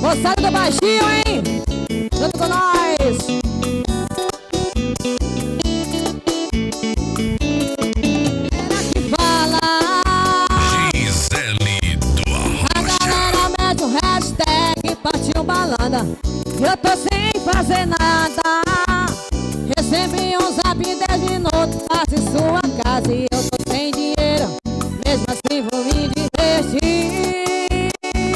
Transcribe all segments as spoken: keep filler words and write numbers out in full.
Moçada do baixinho, hein? Junto com nós. Era que fala. Gisele do Arrocha. A galera mete o hashtag partiu balada. Eu tô sem fazer nada. Recebi um zap dez minutos, passe sua casa e eu tô sem dinheiro. Mesmo assim vou me divertir.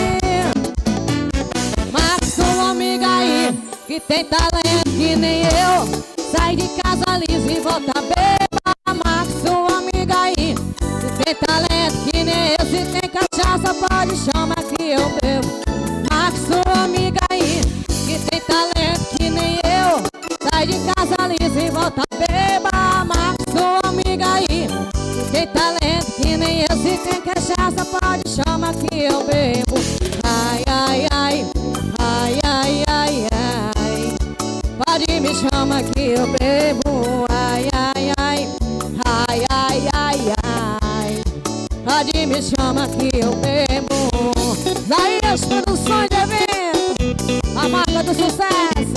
Mas sua amiga aí, que tem talento que nem eu, sai de casa lisa e volta beba. Mas sua amiga aí, que tem talento que nem eu, se tem cachaça pode chamar que eu bebo. Mas sua amiga aí, que tem talento que nem eu, sai de casa lisa e volta beba. Mas sua amiga aí, que tem talento que nem eu, se tem cachaça pode chamar que eu bebo. Ai, ai, ai, ai, ai, ai, ai, pode me chamar que eu bebo. Ai, ai, ai, ai, ai, ai, ai, pode me chamar que eu bebo. Zaías Produções de Evento, a marca do sucesso.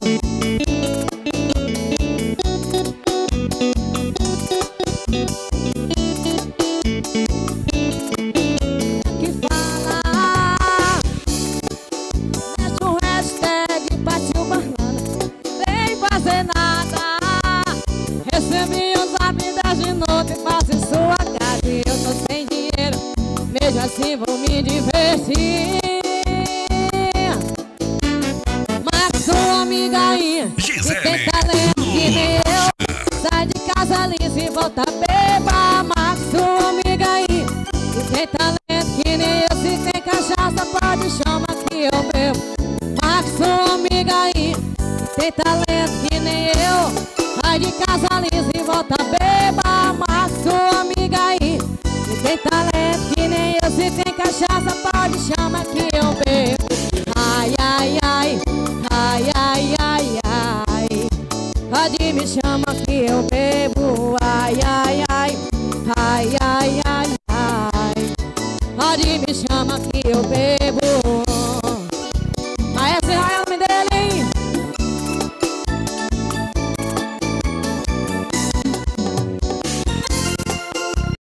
Que fala, deixa o hashtag partiu banana. Sem fazer nada. Recebi um zap dez minutos e passo em sua casa e eu tô sem dinheiro. Mesmo assim vou me divertir. Mas sua amiga aí, que tem talento que nem eu, sai de casa lisa e volta beba. Mas sua amiga aí, que tem talento que nem eu, se tem cachaça pode chamar que eu bebo. Mas sua amiga aí, que tem talento que nem eu, sai de casa lisa e volta beba. Mas sua amiga aí, que tem talento que nem eu, se tem cachaça pode chamar que eu bebo. Ai, ai, ai, ai, ai, ai, ai, pode me chamar